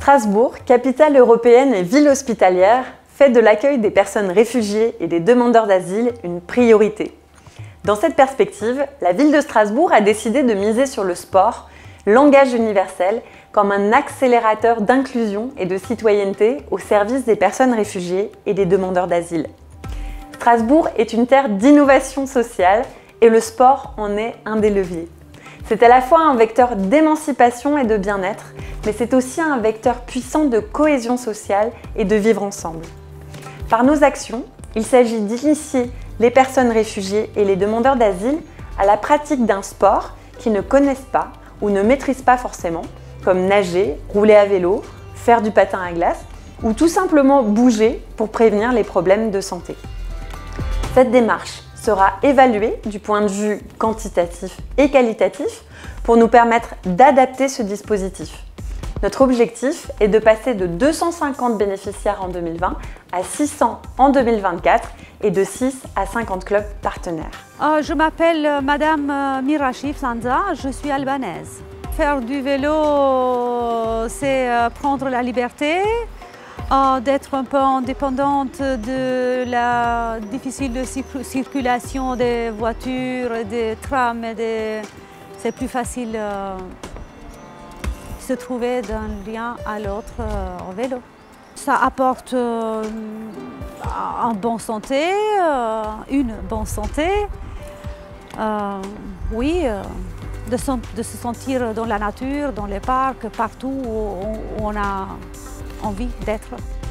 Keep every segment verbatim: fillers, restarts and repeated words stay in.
Strasbourg, capitale européenne et ville hospitalière, fait de l'accueil des personnes réfugiées et des demandeurs d'asile une priorité. Dans cette perspective, la ville de Strasbourg a décidé de miser sur le sport, langage universel, comme un accélérateur d'inclusion et de citoyenneté au service des personnes réfugiées et des demandeurs d'asile. Strasbourg est une terre d'innovation sociale et le sport en est un des leviers. C'est à la fois un vecteur d'émancipation et de bien-être, mais c'est aussi un vecteur puissant de cohésion sociale et de vivre ensemble. Par nos actions, il s'agit d'initier les personnes réfugiées et les demandeurs d'asile à la pratique d'un sport qu'ils ne connaissent pas ou ne maîtrisent pas forcément, comme nager, rouler à vélo, faire du patin à glace ou tout simplement bouger pour prévenir les problèmes de santé. Cette démarche sera évaluée du point de vue quantitatif et qualitatif pour nous permettre d'adapter ce dispositif. Notre objectif est de passer de deux cent cinquante bénéficiaires en deux mille vingt à six cents en deux mille vingt-quatre et de six à cinquante clubs partenaires. Euh, je m'appelle euh, Madame euh, Mirachif Sanza, je suis albanaise. Faire du vélo, c'est euh, prendre la liberté, euh, d'être un peu indépendante de la difficile circulation des voitures, des trams. Des... C'est plus facile euh, de se trouver d'un lien à l'autre euh, en vélo. Ça apporte euh, une bonne santé, euh, une bonne santé. Euh, oui, euh, de, son, de se sentir dans la nature, dans les parcs, partout où on, où on a envie d'être.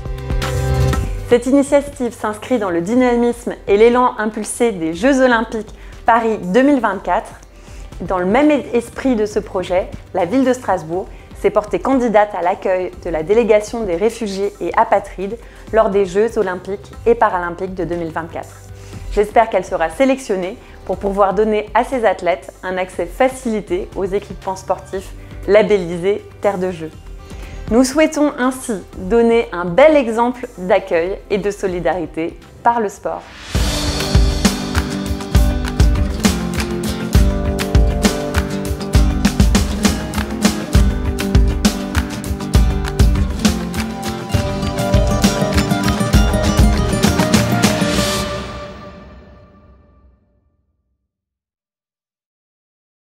Cette initiative s'inscrit dans le dynamisme et l'élan impulsé des Jeux Olympiques Paris deux mille vingt-quatre. Dans le même esprit de ce projet, la ville de Strasbourg s'est portée candidate à l'accueil de la délégation des réfugiés et apatrides lors des Jeux Olympiques et Paralympiques de deux mille vingt-quatre. J'espère qu'elle sera sélectionnée pour pouvoir donner à ces athlètes un accès facilité aux équipements sportifs labellisés Terre de Jeux. Nous souhaitons ainsi donner un bel exemple d'accueil et de solidarité par le sport.